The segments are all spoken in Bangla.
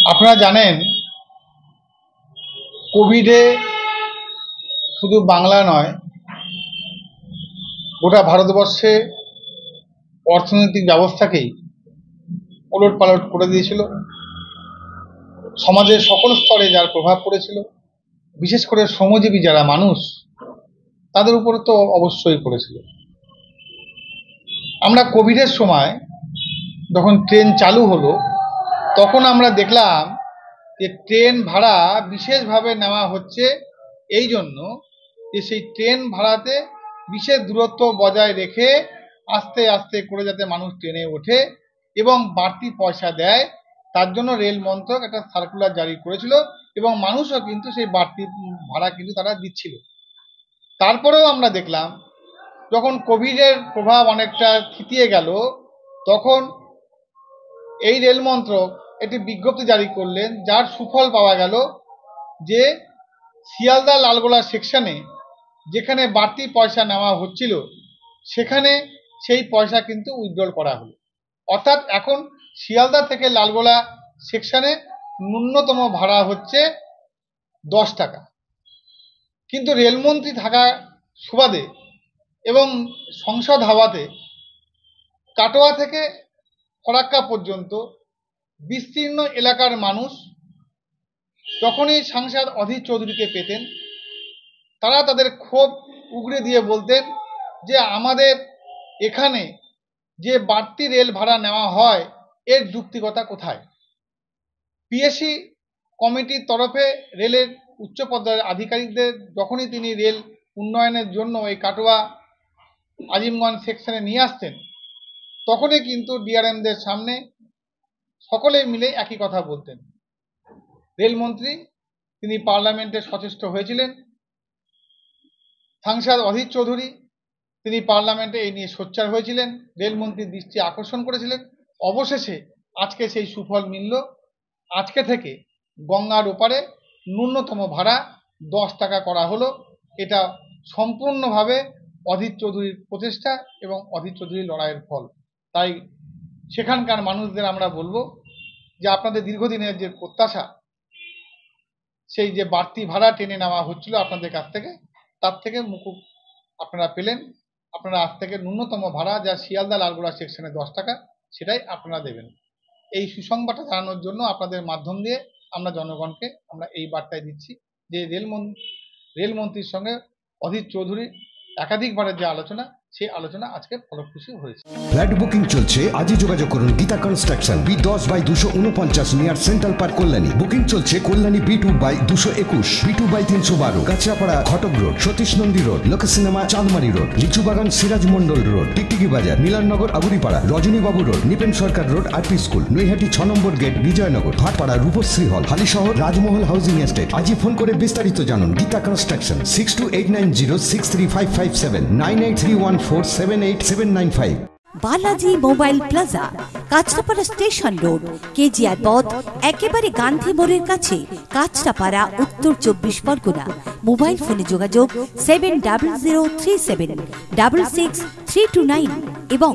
আপনারা জানেন কোভিডে শুধু বাংলা নয় গোটা ভারতবর্ষে অর্থনৈতিক ব্যবস্থাকেই ওলটপালট করে দিয়েছিল। সমাজের সকল স্তরে যার প্রভাব পড়েছিল, বিশেষ করে শ্রমজীবী যারা মানুষ তাদের উপরে তো অবশ্যই পড়েছিল। আমরা কোভিডের সময় যখন ট্রেন চালু হলো তখন আমরা দেখলাম যে ট্রেন ভাড়া বিশেষভাবে নেওয়া হচ্ছে এই জন্য যে সেই ট্রেন ভাড়াতে বিশেষ দূরত্ব বজায় রেখে আস্তে আস্তে করে যাতে মানুষ ট্রেনে ওঠে এবং বাড়তি পয়সা দেয়, তার জন্য রেল মন্ত্রক একটা সার্কুলার জারি করেছিল এবং মানুষও কিন্তু সেই বাড়তি ভাড়া কিন্তু তারা দিচ্ছিল। তারপরেও আমরা দেখলাম যখন কোভিডের প্রভাব অনেকটা থিতিয়ে গেল তখন এই রেল মন্ত্রক একটি বিজ্ঞপ্তি জারি করলেন, যার সুফল পাওয়া গেল যে শিয়ালদা লালগোলা সেকশনে যেখানে বাড়তি পয়সা নেওয়া হচ্ছিল সেখানে সেই পয়সা কিন্তু উইথড্রল করা হলো। অর্থাৎ এখন শিয়ালদা থেকে লালগোলা সেকশনে ন্যূনতম ভাড়া হচ্ছে 10 টাকা, কিন্তু রেলমন্ত্রী থাকা সুবাদে এবং সংসদ হাওয়াতে কাটোয়া থেকে ফরাক্কা পর্যন্ত বিস্তীর্ণ এলাকার মানুষ যখনই সাংসদ অধীর চৌধুরীকে পেতেন তারা তাদের ক্ষোভ উগরে দিয়ে বলতেন যে আমাদের এখানে যে বাড়তি রেল ভাড়া নেওয়া হয় এর যুক্তিকতা কোথায়। পিএসসি কমিটির তরফে রেলের উচ্চ পর্যায়ের আধিকারিকদের যখনই তিনি রেল উন্নয়নের জন্য এই কাটোয়া আজিমগঞ্জ সেকশনে নিয়ে আসতেন তখনই কিন্তু ডিআরএমদের সামনে সকলে মিলে একই কথা বলতেন। রেলমন্ত্রী তিনি পার্লামেন্টে সচেষ্ট হয়েছিলেন, সাংসদ অধীর চৌধুরী তিনি পার্লামেন্টে এই নিয়ে সোচ্চার হয়েছিলেন, রেলমন্ত্রীর দৃষ্টি আকর্ষণ করেছিলেন। অবশেষে আজকে সেই সুফল মিলল। আজকে থেকে গঙ্গার ওপারে ন্যূনতম ভাড়া 10 টাকা করা হলো। এটা সম্পূর্ণভাবে অধীর চৌধুরীর প্রচেষ্টা এবং অধীর চৌধুরীর লড়াইয়ের ফল। তাই সেখানকার মানুষদের আমরা বলবো যে আপনাদের দীর্ঘদিনের যে প্রত্যাশা, সেই যে বাড়তি ভাড়া টেনে নেওয়া হচ্ছিল আপনাদের কাছ থেকে, তার থেকে মুকুব আপনারা পেলেন। আপনারা আজ থেকে ন্যূনতম ভাড়া যা শিয়ালদা লালগোলা সেকশনে 10 টাকা সেটাই আপনারা দেবেন। এই সুসংবাদটা জানানোর জন্য আপনাদের মাধ্যম দিয়ে আমরা জনগণকে আমরা এই বার্তায় দিচ্ছি যে রেলমন্ত্রীর সঙ্গে অধীর চৌধুরী একাধিকবারের যে আলোচনা সেই আলোচনা আজকে ফলপ্রসূ হয়েছে। ফ্ল্যাট বুকিং চলছে, আজই যোগাযোগ করুন Geeta construction, B10/249 near central park Kalyani. Booking চলছে Kalyani B2/221, B2/312, Kanchrapara Ghatak road, Satish Nandi road, Lok cinema Chandmari road, Lichubagan Siraj Mondal road, Tiktiki Bazar, Milannagar Aburipara, Rajanibabu road, Nipen Sarkar road, RP school, Naihati 6 number gate, Bijoynagar, Bhatpara Rupashree hall, Halisahar Rajmahal housing estate. আজই ফোন করে বিস্তারিত জানুন। Geeta construction 6289063557 9831478795। Balaji mobile plaza, Kanchrapara station road, KGR পথ, একেবারে গান্ধী মোড়ের কাছে, কাঁচরাপাড়া, উত্তর 24 পরগনা। মোবাইল ফোনে যোগাযোগ 7037666329 এবং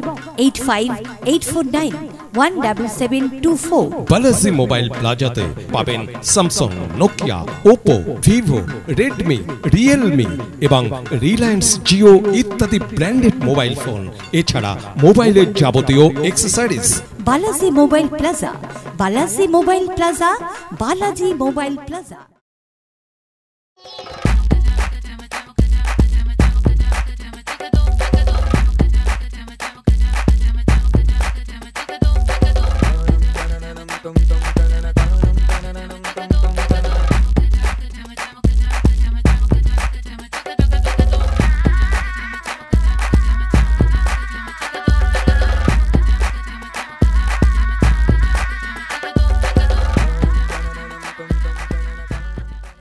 8584917724। বালাজি মোবাইল প্লাজাতে পাবেন Samsung, Nokia, Oppo, Vivo, Redmi, Realme এবং রিলায়েন্স জিও ইত্যাদি ব্র্যান্ডেড মোবাইল ফোন, এছাড়া মোবাইলের যাবতীয় accessories. Balaji mobile plaza, Balaji mobile plaza, Balaji mobile plaza.